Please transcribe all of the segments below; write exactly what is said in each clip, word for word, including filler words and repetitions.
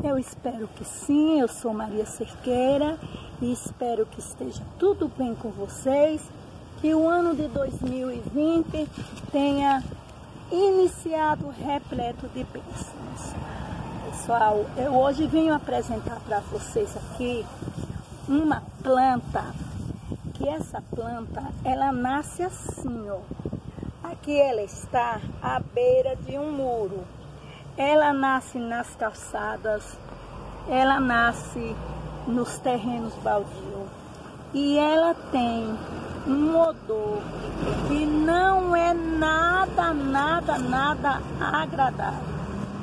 Eu espero que sim, eu sou Maria Cerqueira e espero que esteja tudo bem com vocês, que o ano de dois mil e vinte tenha iniciado repleto de bênçãos. Pessoal, eu hoje venho apresentar para vocês aqui uma planta, que essa planta, ela nasce assim, ó. Aqui ela está à beira de um muro. Ela nasce nas calçadas, ela nasce nos terrenos baldios e ela tem um odor que não é nada, nada, nada agradável.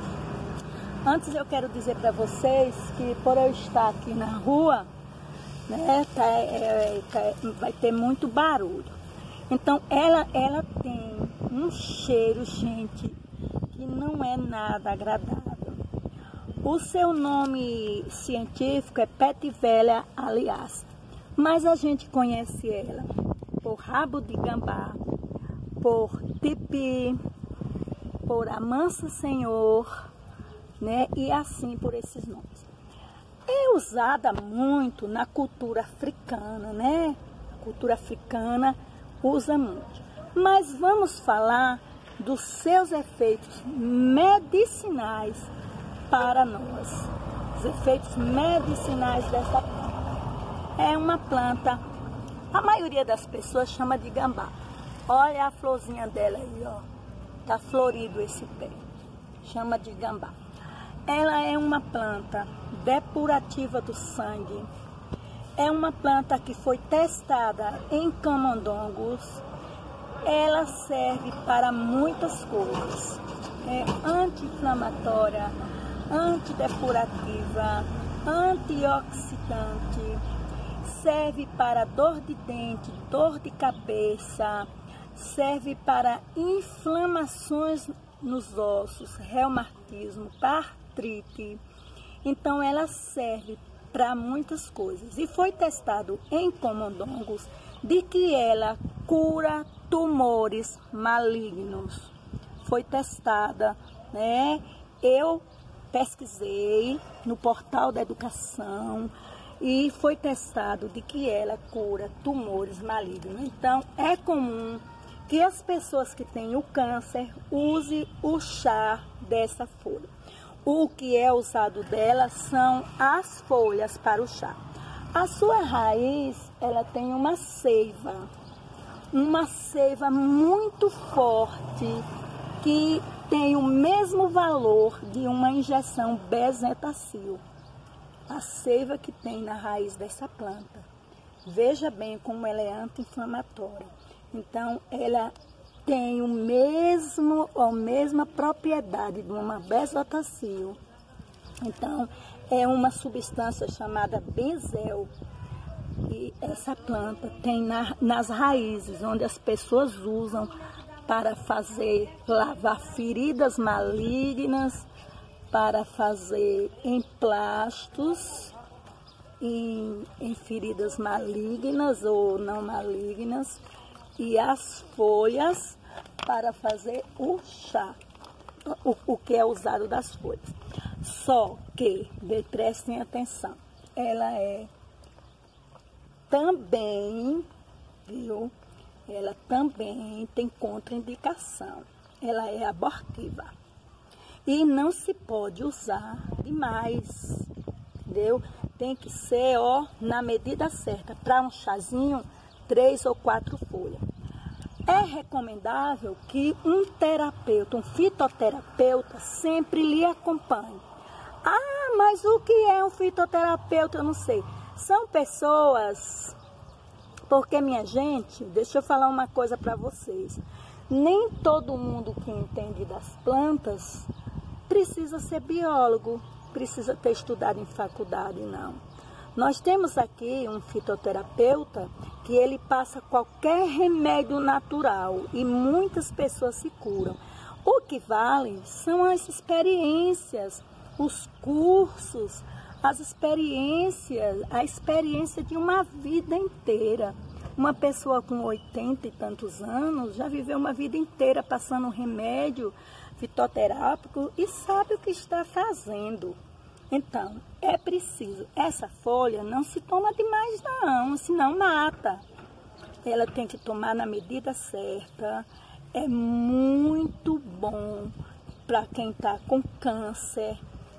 Antes eu quero dizer para vocês que por eu estar aqui na rua, né, tá, é, tá, vai ter muito barulho. Então ela, ela tem um cheiro, gente, que não é nada agradável. O seu nome científico é Petivelia alias, mas a gente conhece ela por rabo de gambá, por tipi, por amansa senhor, né? E assim por esses nomes. É usada muito na cultura africana, né? A cultura africana usa muito. Mas vamos falar dos seus efeitos medicinais para nós. Os efeitos medicinais dessa planta. É uma planta, a maioria das pessoas chama de gambá. Olha a florzinha dela aí, ó. Tá florido esse pé. Chama de gambá. Ela é uma planta depurativa do sangue. É uma planta que foi testada em camundongos. Ela serve para muitas coisas. É anti-inflamatória, antidepurativa, antioxidante. Serve para dor de dente, dor de cabeça. Serve para inflamações nos ossos, reumatismo, artrite. Então ela serve para muitas coisas. E foi testado em camundongos de que ela cura tumores malignos. Foi testada, né? Eu pesquisei no portal da educação e foi testado de que ela cura tumores malignos. Então é comum que as pessoas que têm o câncer usem o chá dessa folha. O que é usado dela são as folhas para o chá. A sua raiz, ela tem uma seiva, uma seiva muito forte, que tem o mesmo valor de uma injeção Bezetacil. A seiva que tem na raiz dessa planta. Veja bem como ela é anti-inflamatória. Então, ela tem o mesmo, a mesma propriedade de uma Bezetacil. Então, é uma substância chamada benzel. E essa planta tem na, nas raízes, onde as pessoas usam para fazer, lavar feridas malignas, para fazer emplastos em, em feridas malignas ou não malignas, e as folhas para fazer o chá, o, o que é usado das folhas. Só que, prestem atenção, ela é também, viu? Ela também tem contraindicação. Ela é abortiva. E não se pode usar demais, entendeu? Tem que ser, ó, na medida certa. Para um chazinho, três ou quatro folhas. É recomendável que um terapeuta, um fitoterapeuta, sempre lhe acompanhe. Ah, mas o que é um fitoterapeuta? Eu não sei. São pessoas... Porque, minha gente, deixa eu falar uma coisa para vocês. Nem todo mundo que entende das plantas precisa ser biólogo, precisa ter estudado em faculdade, não. Nós temos aqui um fitoterapeuta que ele passa qualquer remédio natural e muitas pessoas se curam. O que vale são as experiências, os cursos, as experiências, a experiência de uma vida inteira. Uma pessoa com oitenta e tantos anos já viveu uma vida inteira passando um remédio fitoterápico e sabe o que está fazendo. Então, é preciso, essa folha não se toma demais não, senão mata. Ela tem que tomar na medida certa. É muito bom para quem está com câncer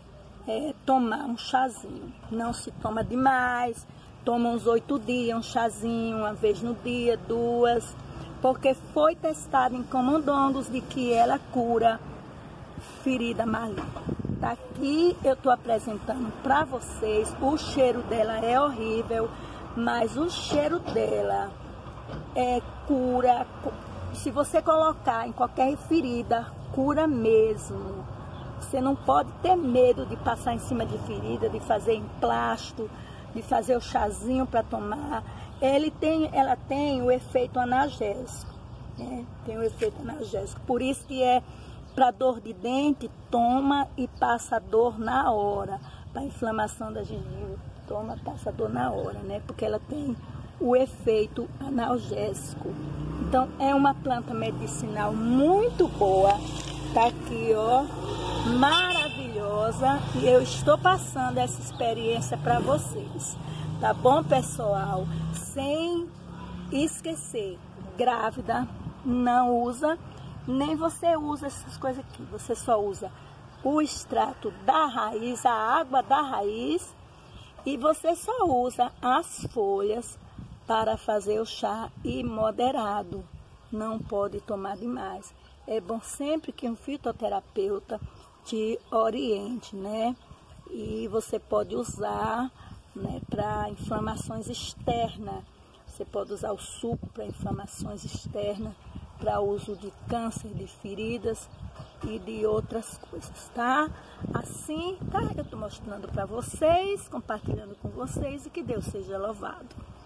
é, tomar um chazinho. Não se toma demais, toma uns oito dias, um chazinho, uma vez no dia, duas, porque foi testado em camundongos de que ela cura ferida maligna. Daqui eu estou apresentando para vocês, o cheiro dela é horrível, mas o cheiro dela é cura. Se você colocar em qualquer ferida, cura mesmo. Você não pode ter medo de passar em cima de ferida, de fazer emplasto, de fazer o chazinho para tomar. Ele tem, ela tem o efeito analgésico, né? Tem o efeito analgésico. Por isso que é para dor de dente, toma e passa a dor na hora. Para inflamação da gengiva, toma, passa a dor na hora, né? Porque ela tem o efeito analgésico. Então, é uma planta medicinal muito boa. Tá aqui, ó, maravilhosa. E eu estou passando essa experiência para vocês. Tá bom, pessoal? Sem esquecer, grávida não usa, nem você usa essas coisas aqui. Você só usa o extrato da raiz, a água da raiz, e você só usa as folhas para fazer o chá e moderado. Não pode tomar demais. É bom sempre que um fitoterapeuta te oriente, né? E você pode usar, né, para inflamações externas. Você pode usar o suco para inflamações externas, para uso de câncer, de feridas e de outras coisas, tá? Assim, tá? Eu estou mostrando para vocês, compartilhando com vocês, e que Deus seja louvado.